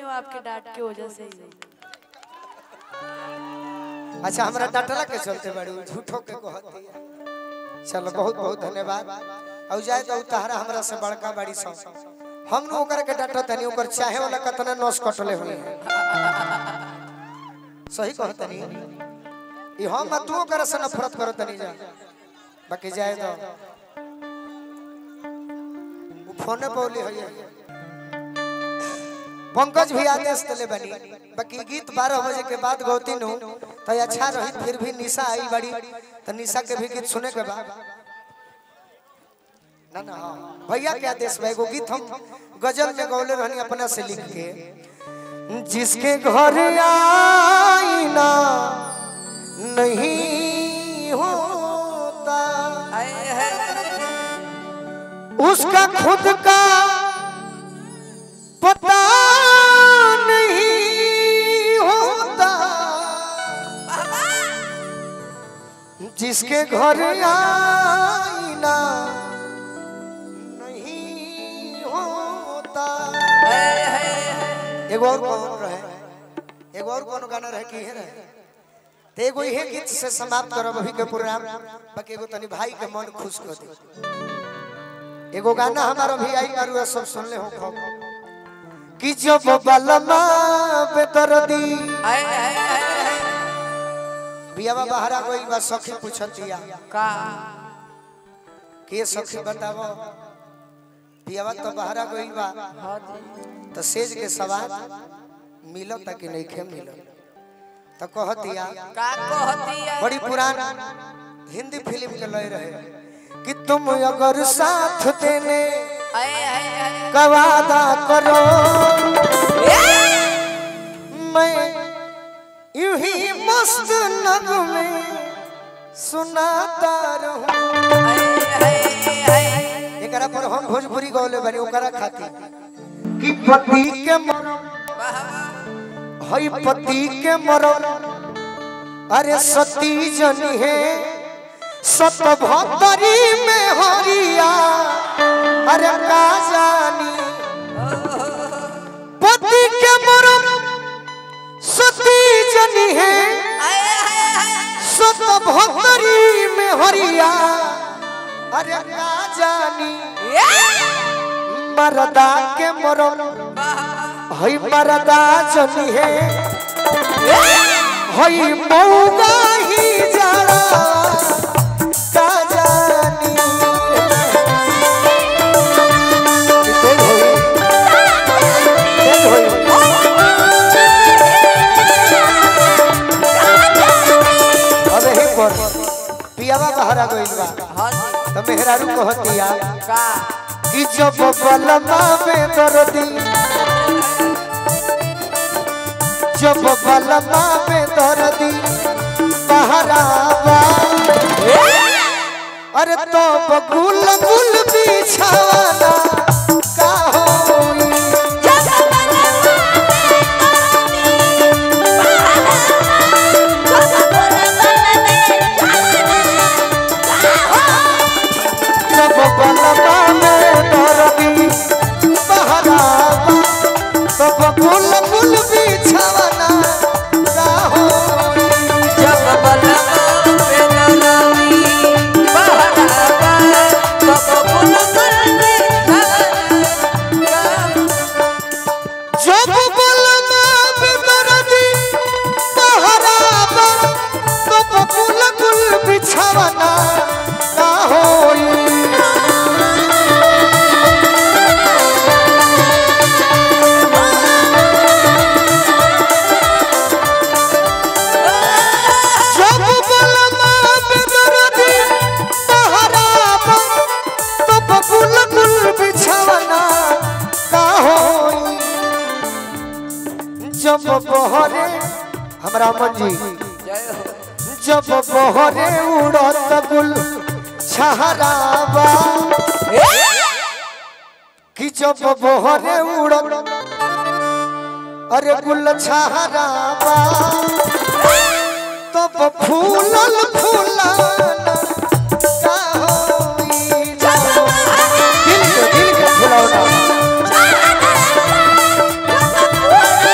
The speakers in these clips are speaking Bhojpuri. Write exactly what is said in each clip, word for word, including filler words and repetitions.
वो आपके डांट की वजह से ही। अच्छा हमरा डांटला के चलते बड़ी झूठो के कहती है। चलो बहुत बहुत धन्यवाद। और जाए तो तहरा हमरा से बड़का बड़ी सौ हम नु ओकर के डांटो तनी ओकर चाहे वाला कतना नस कटले हुई है। सही कहतनी ई हम मत तू ओकर से नफरत करो तनी जा बाकी जाए तो वो फोन बोली है। पंकज भी आदेश दिले बनी बाकी गीत बारह बजे के बाद गौती नु तो अच्छा रही। फिर भी निशा आई बड़ी तो निशा के भी गीत सुने के बाद ना ना भैया क्या आदेश भाई वो गीत हम गजल में गौले रहनी अपना से लिख के। जिसके घर आईना नहीं होता उसका खुद का पता नहीं होता। जिसके घर आईना नहीं होता। एगो और कौन रहे एगो और कौन गाना रहे की है रहे तो एगो यही गीत से समाप्त करब अभी के प्रोग्राम। बाकी एगो तनी भाई के मन खुश कर दे। एगो गाना हमारा भी आई करू सब सुन ले हो खूब कि जब बलमा बेदर्दी बियावा बहरा कोई बा सखी पूछतिया का के सखी बतावो बियावा तो बहरा कोई बा तो सेज के सवाल मिलो तक नहीं खे मिलो तो कहतिया का कहतिया बड़ी पुरान हिंदी फिल्म के लय रहे कि तुम अगर साथ देने का वादा करो मैं यूं ही मस्त नगमे सुनाता रहूं। एकरा पर हम भोजपुरी गौले बनी ओकरा खाती कि पति के मरम हई पति के मरम अरे सती जनी है सत भतरी में हरिया अरे का जानी पति के मरम सती जनी है सत भतरी में हरिया अरे का जानी मरदा के मरम हई मरदा जनी है हई मौगा ही जड़ा का जानी। पियावा बहरा गइल बा तो मेहरारू कहतिया कि जब बलमा में दर्दी जब बलमा में दर्दी बहरा बा अरे तो बगुल गुल बिछावाना का होई। जब बलमा में दर्दी बहरा बा तो बगुल गुल बिछावाना का होई। जब बलमा में दर्दी बहरा बा तो बगुल गुल जब बलमा में दर्दी बहरा बा तो बगुल गुल बिछावाना का होई। जब बहरे हमरा मन जी जब बहरे उड़त गुल छहरावा कि जब बहरे उड़त अरे गुल छहरावा तब फूलल फूलाना का होई। दिल के दिल के फुलावना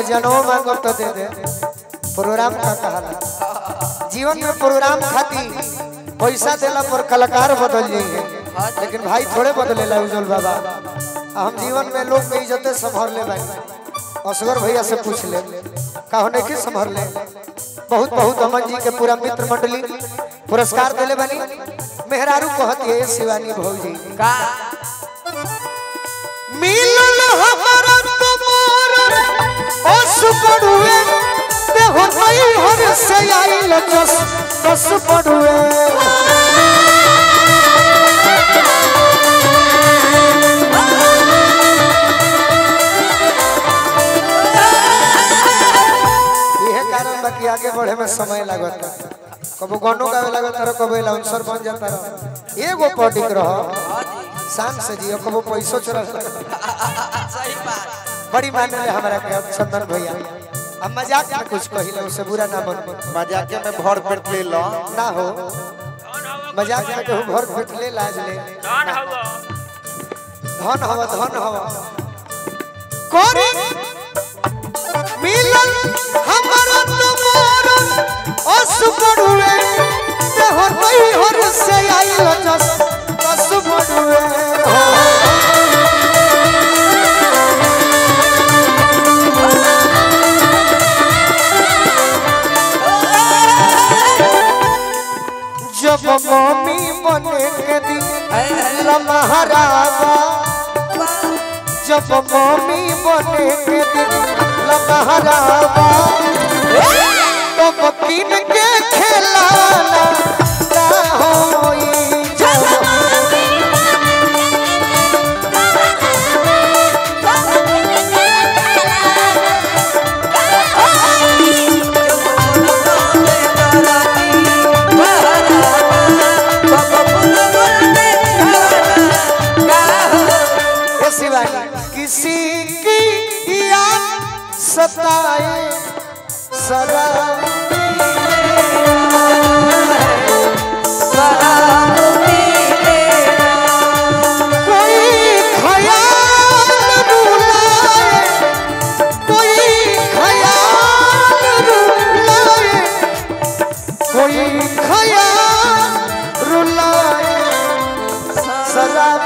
जनो मांगो तो दे दे प्रोग्राम का कहाला जीवन में प्रोग्राम खाती पैसा देला पर कलाकार बदल जाइए लेकिन भाई थोड़े बदलेला उज्जवल बाबा हम जीवन में लोग के इज्जत संभाल ले भाई असगर भैया से पूछ ले कहने के संभाल ले बहुत बहुत अमन जी के पूरा मित्र मंडली पुरस्कार देले बनी मेहरारू कहती है शिवानी भौजी का मिलन हमारा तुम्हारा ओस पड़ुए ते हो भाई हर से आइल जस दस पड़ुए यह कारण बाकी आगे बढ़े में समय लागत कबो गानो गावे लागत रहो कबो लाउंसर बन जाता रहो एगो पॉटिक रहो शान से जियो कबो पैसो चोरा सही बात बड़ी मान ले हमारा के चंदन भैया अब मजाक में कुछ कहिला उसे बुरा ना मन मजाक में भर पेट ले लो ना हो मजाक में कहू भर पेट ले लाज ले धन हवा धन हवा धन हवा कोरी मिलन हमारा तुम्हारा ओस पड़ुए ते हो भाई हर से आइल जस दस पड़ुए जब मम्मी बने के दिन लमहरावा जब मम्मी बने के दिन लमहरावा तब किन के खेलाना ना होई किसी की याद सताए शराब कोई ख्याल रुलाए कोई ख्याल रुलाए कोई ख्याल रुलाए शराब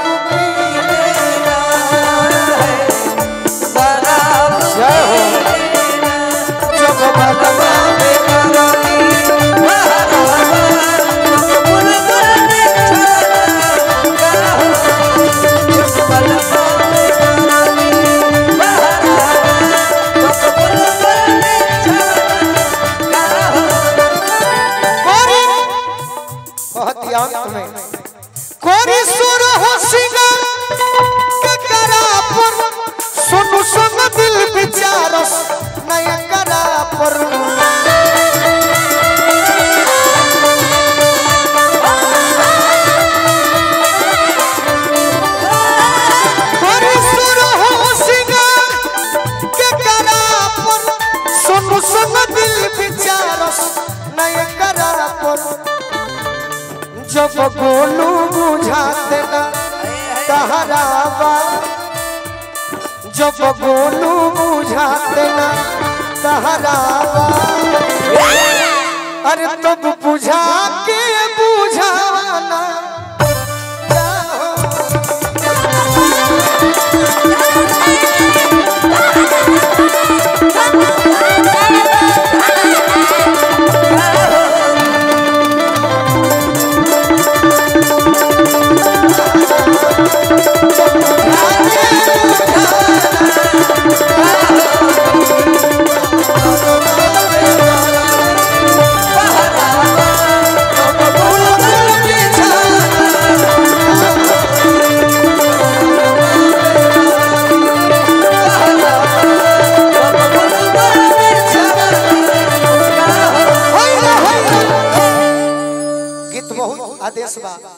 कोरी सुर हो सिंगर के करा पर सुनु संग दिल विचारस नया करा पर कोरी सुर हो सिंगर के करा पर सुनु संग दिल विचारस नया करा पर जब गोलू बुझाते ना तहरावा जब गोलू बुझाते ना तहरावा अरे तब बुझा के बुझाना आदेश बा